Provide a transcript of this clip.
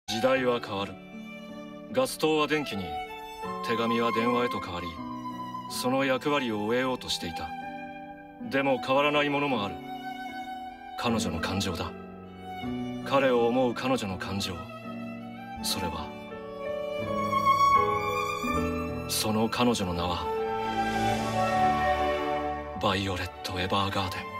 時代は変わる。ガス灯は電気に、手紙は電話へと変わり、その役割を終えようとしていた。でも変わらないものもある。彼女の感情だ。彼を思う彼女の感情。それは、その彼女の名はバイオレット・エヴァーガーデン。